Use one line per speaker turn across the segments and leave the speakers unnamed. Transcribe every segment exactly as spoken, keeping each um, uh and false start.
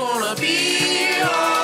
gonna be alright.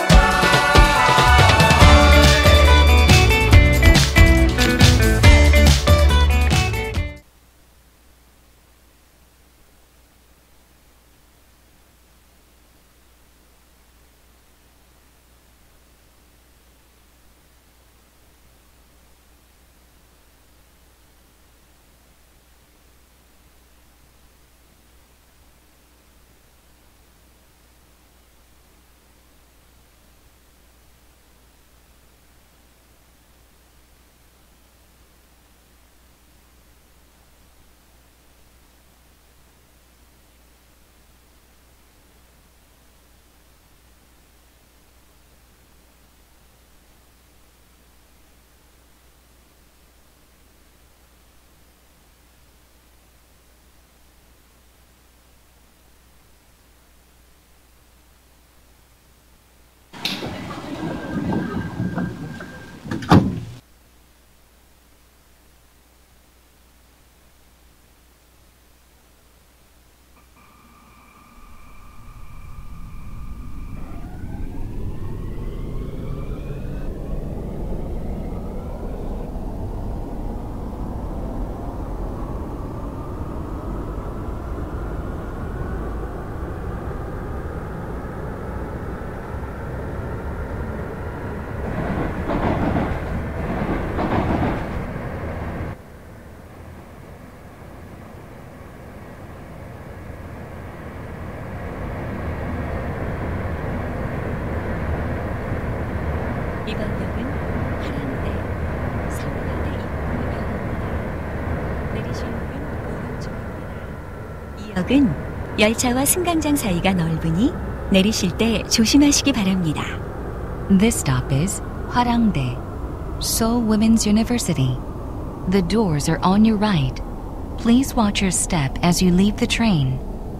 이번 역은 하란대, 서울대 입구역입니다. 내리실 문은 오른쪽입니다. 이 역은 열차와 승강장 사이가 넓으니 내리실 때 조심하시기 바랍니다.
This stop is Hwarangdae, Seoul Women's University. The doors are on your right. Please watch your step as you leave the train.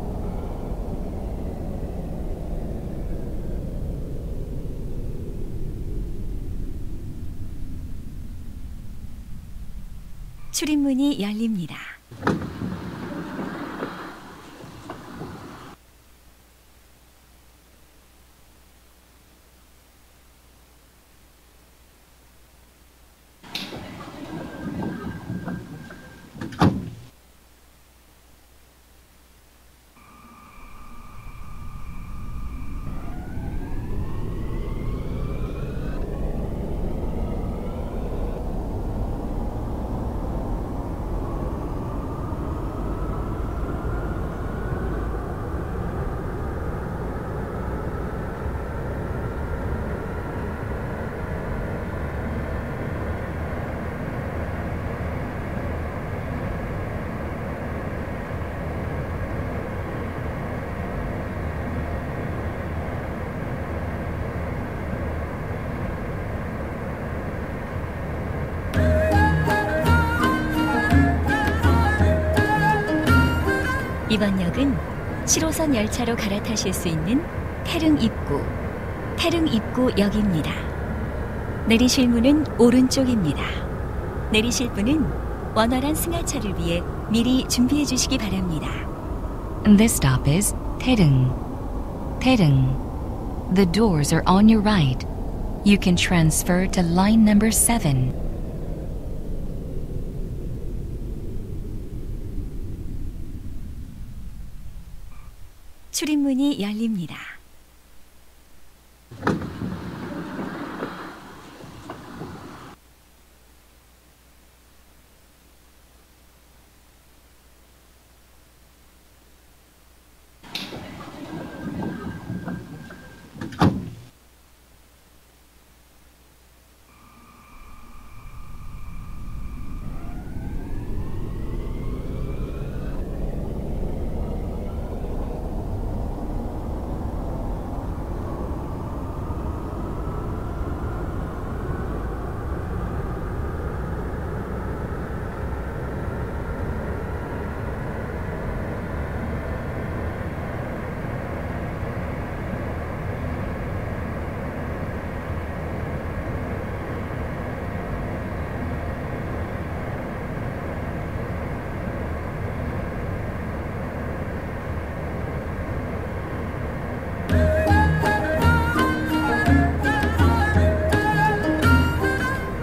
출입문이 열립니다. 이번 역은 칠 호선 열차로 갈아타실 수 있는 태릉 입구, 태릉 입구역입니다. 내리실 문은 오른쪽입니다. 내리실 분은 원활한 승하차를 위해 미리 준비해 주시기 바랍니다.
This stop is Taereung. Taereung. The doors are on your right. You can transfer to line number seven.
출입문이 열립니다.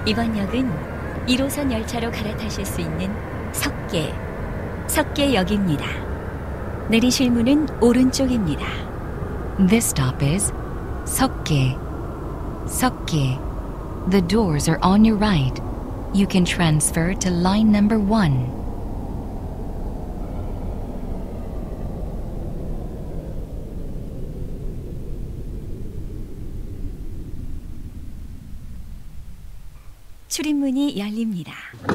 이번 역은 일 호선 열차로 갈아타실 수 있는 석계, 석계역입니다. 내리실 문은 오른쪽입니다.
This stop is Seokgae. Seokgae. The doors are on your right. You can transfer to line number one.
출입문이 열립니다.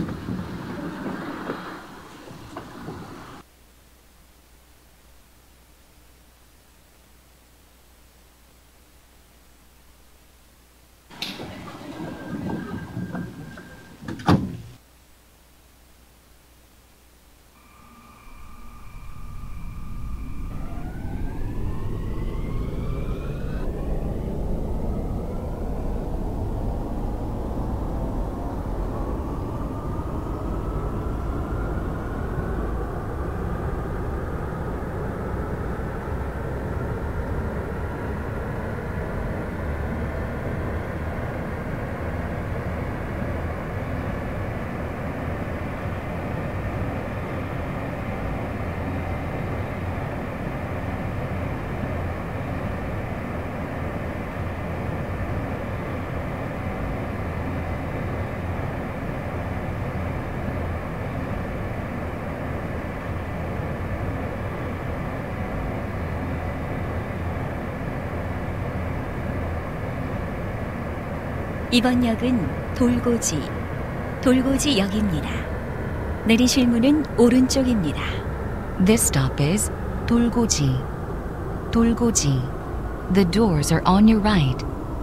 이번 역은 돌고지, 돌고지역입니다. 내리실 문은 오른쪽입니다.
This stop is Dolgoji. Dolgoji. The doors are on your right.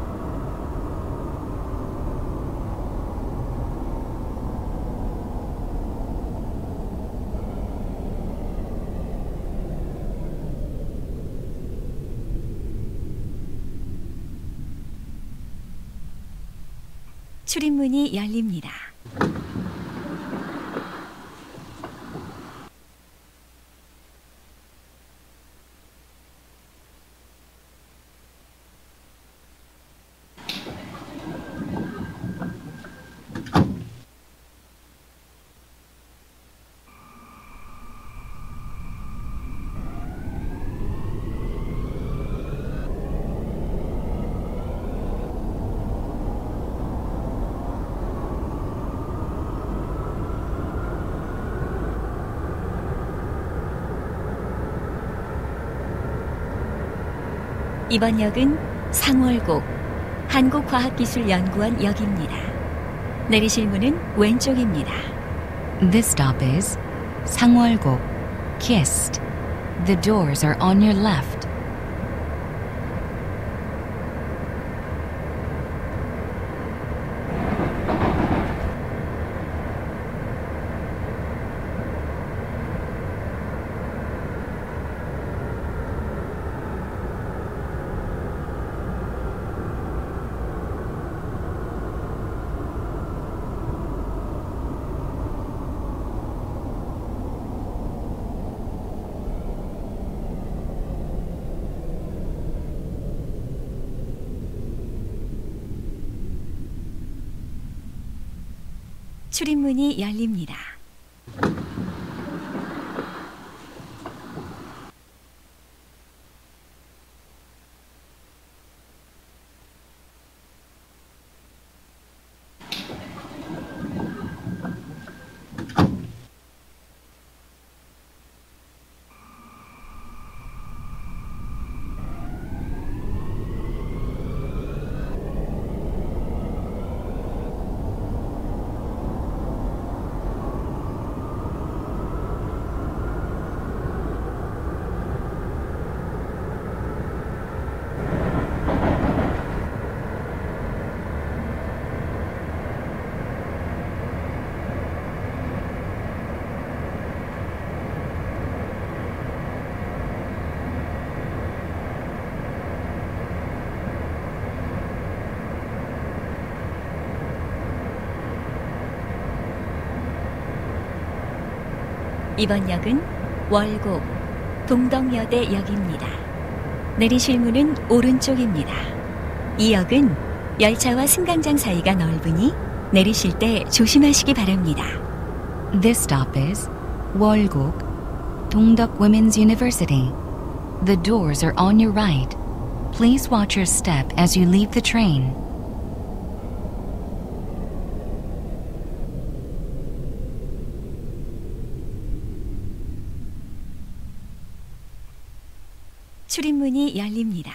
출입문이 열립니다. 이번 역은 상월곡, 한국과학기술연구원 역입니다. 내리실 문은 왼쪽입니다.
This stop is Sangwolguk, KIST. The doors are on your left.
출입문이 열립니다. 이번 역은 월곡, 동덕여대역입니다. 내리실 문은 오른쪽입니다. 이 역은 열차와 승강장 사이가 넓으니 내리실 때 조심하시기 바랍니다.
This stop is 월곡 동덕 Women's University. The doors are on your right. Please watch your step as you leave the train.
출입문이 열립니다.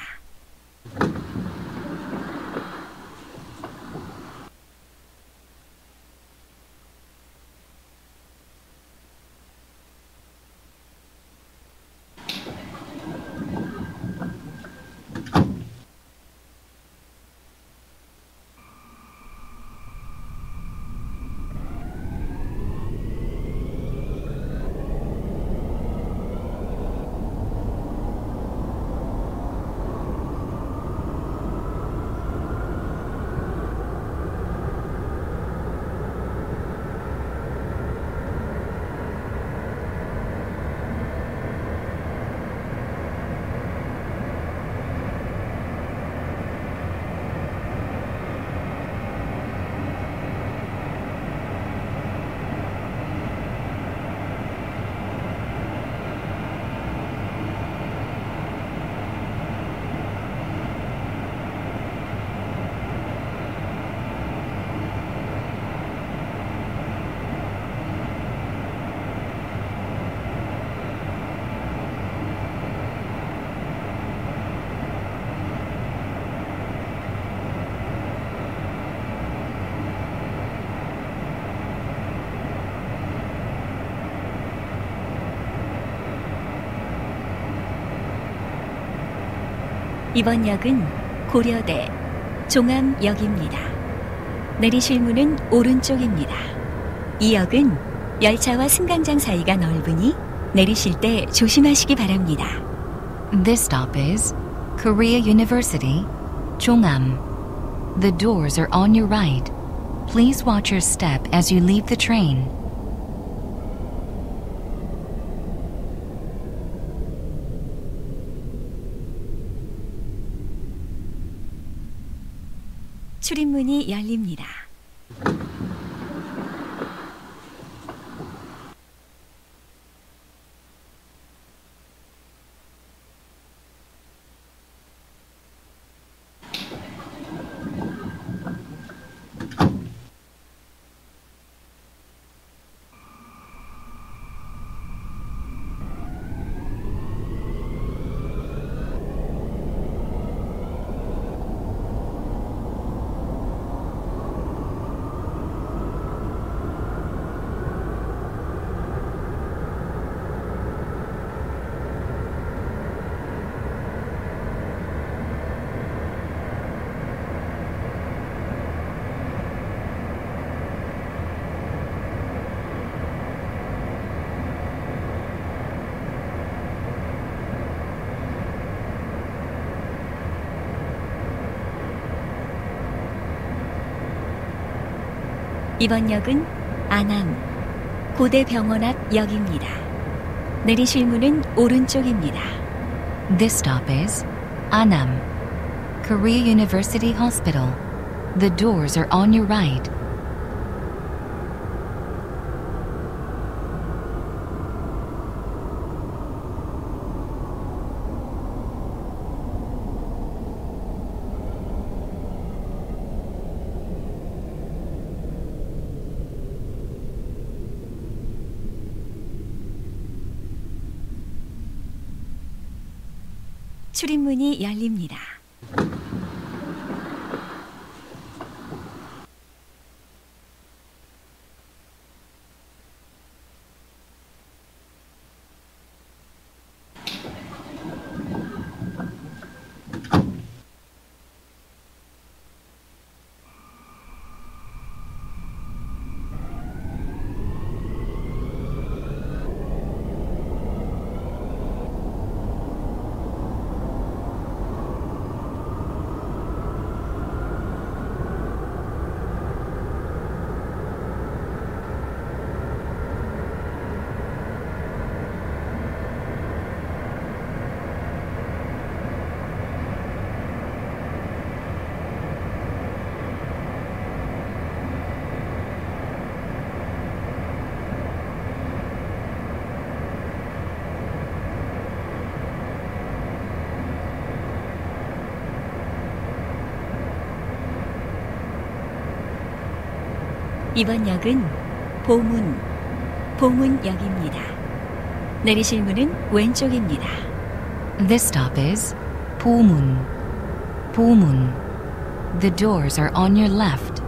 이번 역은 고려대 종암역입니다. 내리실 문은 오른쪽입니다. 이 역은 열차와 승강장 사이가 넓으니 내리실 때 조심하시기 바랍니다.
This stop is Korea University, Chongam. The doors are on your right. Please watch your step as you leave the train.
출입문이 열립니다. 이번 역은 안암 고대병원 앞 역입니다. 내리실 문은 오른쪽입니다.
This stop is Annam, Korea University Hospital. The doors are on your right.
출입문이 열립니다. 이번 역은 보문, 보문역입니다. 내리실 문은 왼쪽입니다.
This stop is Pomun. Pomun. The doors are on your left.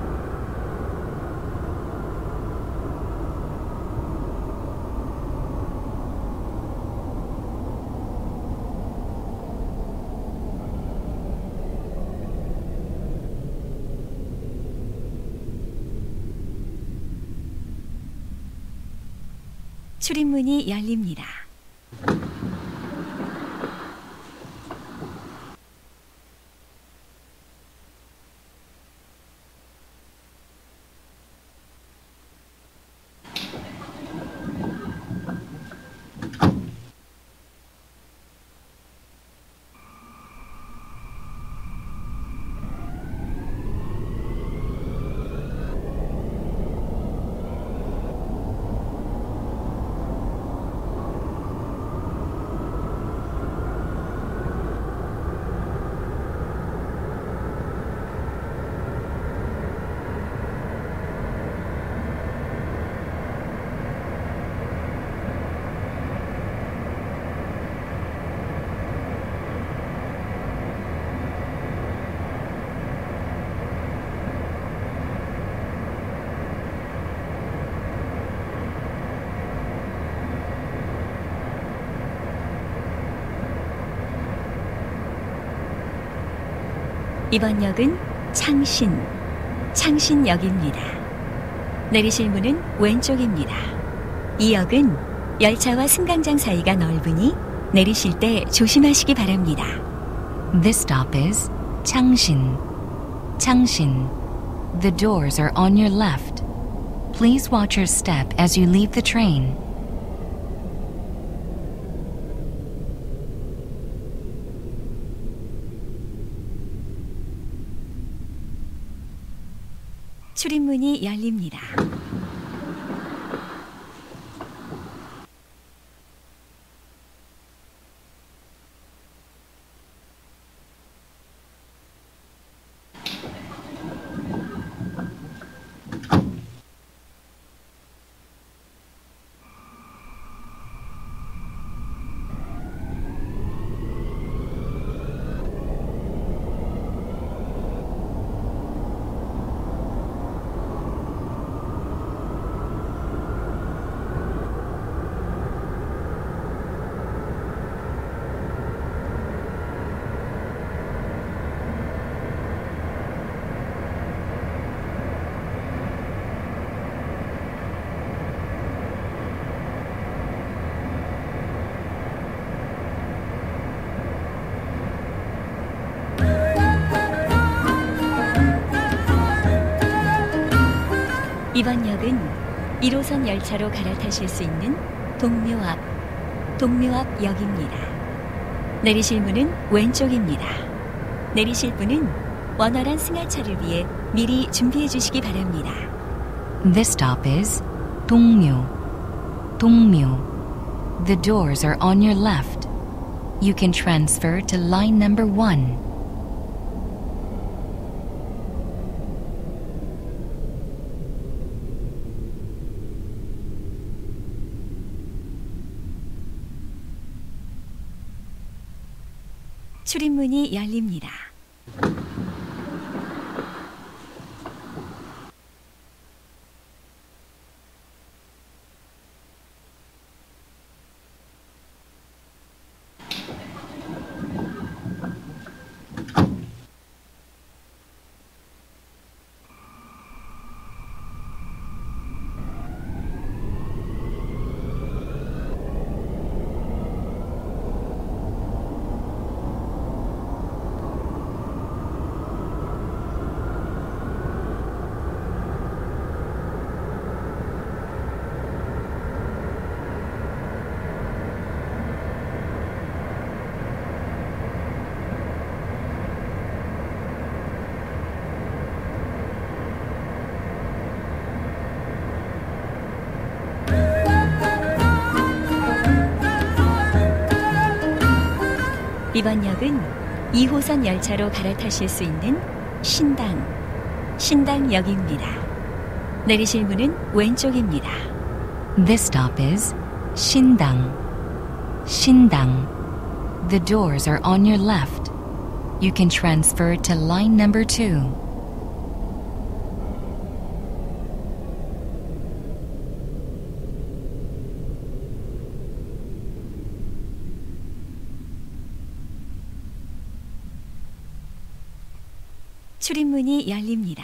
출입문이 열립니다. 이번 역은 창신, 창신역입니다. 내리실 문은 왼쪽입니다. 이 역은 열차와 승강장 사이가 넓으니 내리실 때 조심하시기 바랍니다.
This stop is Changshin. Changshin. The doors are on your left. Please watch your step as you leave the train.
출입문이 열립니다. 이번 역은 일 호선 열차로 갈아타실 수 있는 동묘 앞, 동묘 앞 역입니다. 내리실 문은 왼쪽입니다. 내리실 분은 원활한 승하차를 위해 미리 준비해 주시기 바랍니다.
This stop is Dongmyo. Dongmyo. The doors are on your left. You can transfer to line number one.
출입문이 열립니다. 이번 역은 이 호선 열차로 갈아타실 수 있는 신당, 신당역입니다. 내리실 문은 왼쪽입니다.
This stop is Shindang. Shindang. The doors are on your left. You can transfer to line number two.
출입문이 열립니다.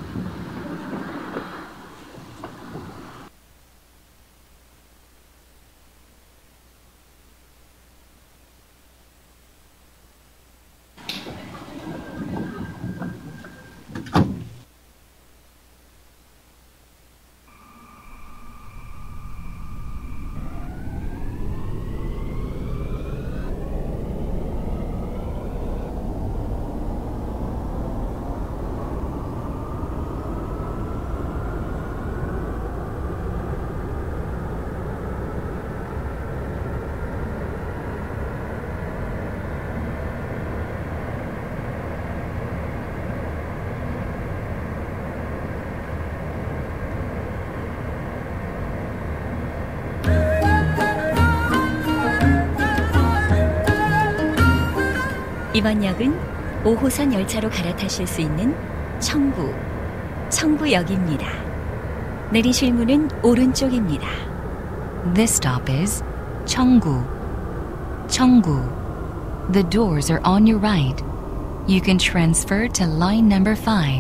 이번 역은 오 호선 열차로 갈아타실 수 있는 청구, 청구역입니다. 내리실 문은 오른쪽입니다.
This stop is Cheonggu. Cheonggu. The doors are on your right. You can transfer to line number five.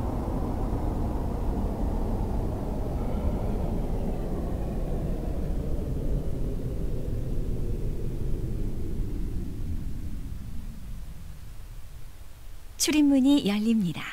출입문이 열립니다.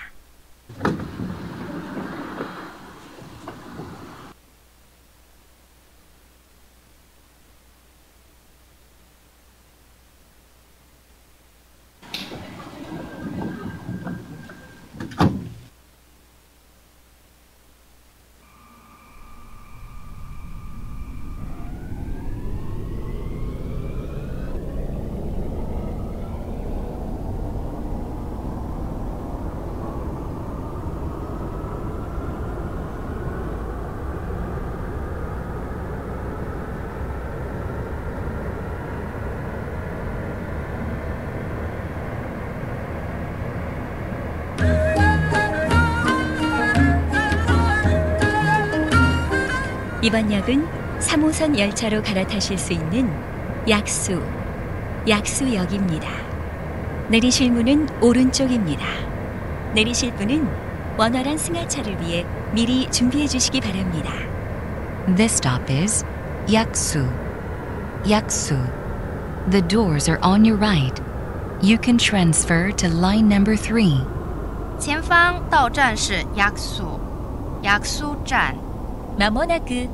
이번 역은 삼 호선 열차로 갈아타실 수 있는 약수, 약수역입니다. 내리실 문은 오른쪽입니다. 내리실 분은 원활한 승하차를 위해 미리 준비해 주시기 바랍니다.
This stop is Yaksu. Yaksu. The doors are on your right. You can transfer to line number three.
前方到站是 약수, 약수 站。
まもなく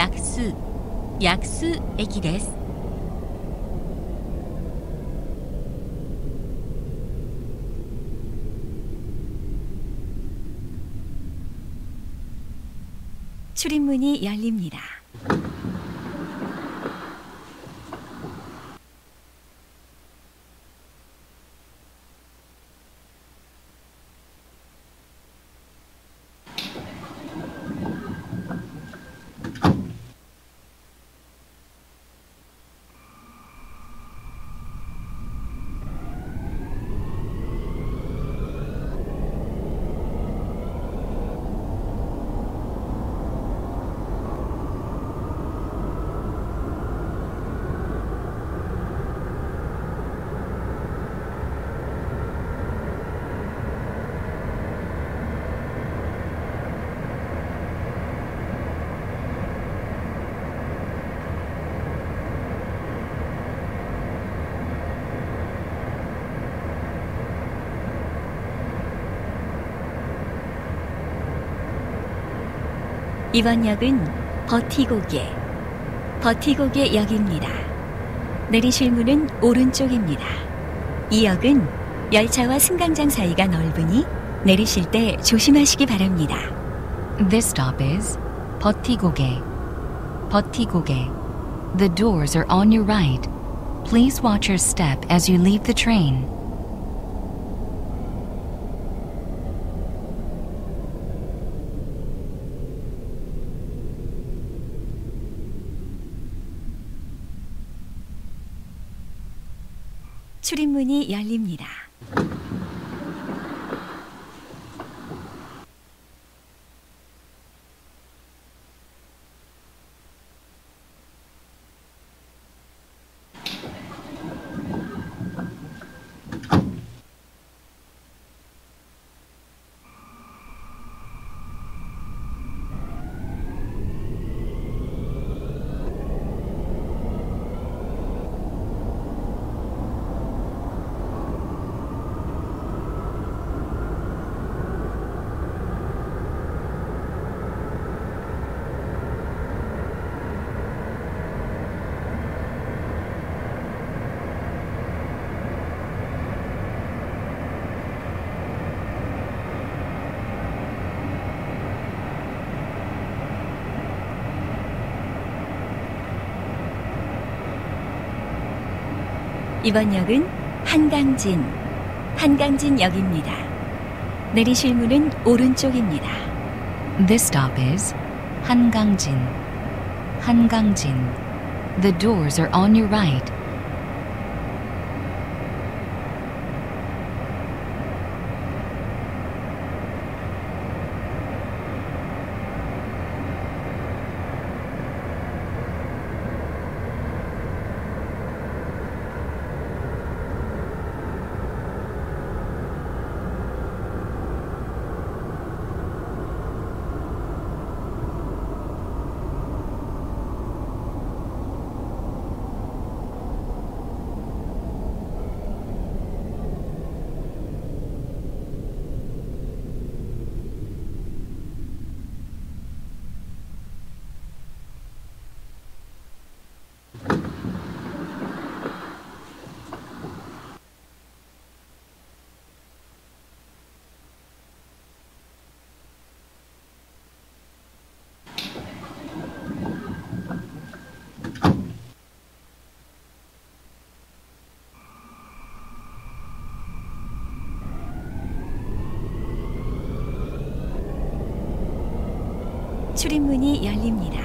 약수、약수駅です。출입문이 열립니다. 이번 역은 버티고개, 버티고개 역입니다. 내리실 문은 오른쪽입니다. 이 역은 열차와 승강장 사이가 넓으니 내리실 때 조심하시기 바랍니다.
This stop is Bottigoge. Bottigoge. The doors are on your right. Please watch your step as you leave the train.
출입문이 열립니다. 이번 역은 한강진, 한강진역입니다. 내리실 문은 오른쪽입니다.
This stop is Hangangjin. Hangangjin. The doors are on your right.
출입문이 열립니다.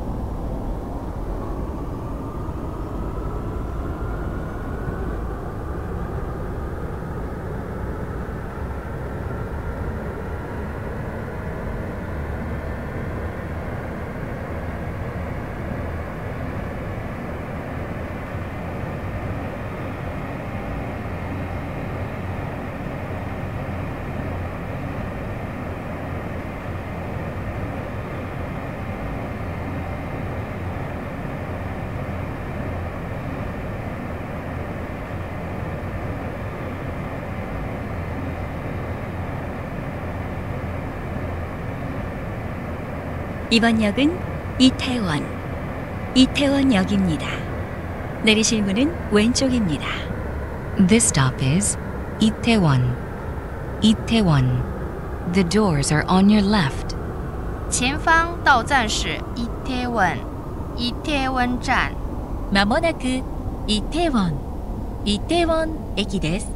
이번 역은 이태원, 이태원역입니다. 내리실 문은 왼쪽입니다.
This stop is Itaewon. Itaewon. The doors are on your left.
前方到站是伊铁文，伊铁文站。
まもなくイテウォン、イテウォン駅です。